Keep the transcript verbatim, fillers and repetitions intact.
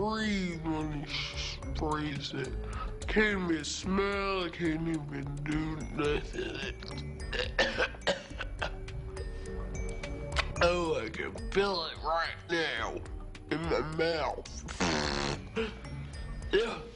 breathe when he sprays it. Can't even smell, I can't even do nothing. Oh, I can feel it right now in my mouth. Yeah.